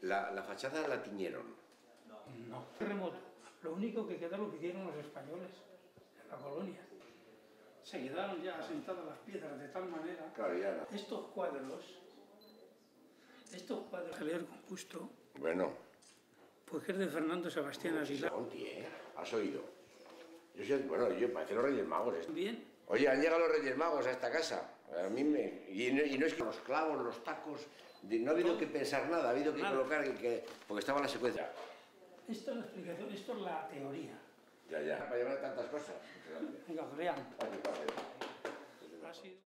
La fachada la tiñeron. No. Terremoto. Lo único que queda lo que hicieron los españoles en la colonia. Se quedaron ya asentadas las piedras de tal manera. Claro, ya no. Estos cuadros, leer con gusto, Bueno. pues que es de Fernando Sebastián Aguilar. ¿Has oído? Yo parece los Reyes Magos. Bien. Oye, han llegado los Reyes Magos a esta casa. A mí y no es que los clavos, los tacos, no ha habido que pensar nada, ha habido que colocar, porque estaba la secuencia. Esto es la explicación, esto es la teoría. Ya. Para llevar tantas cosas. Venga, vean. Ha sido...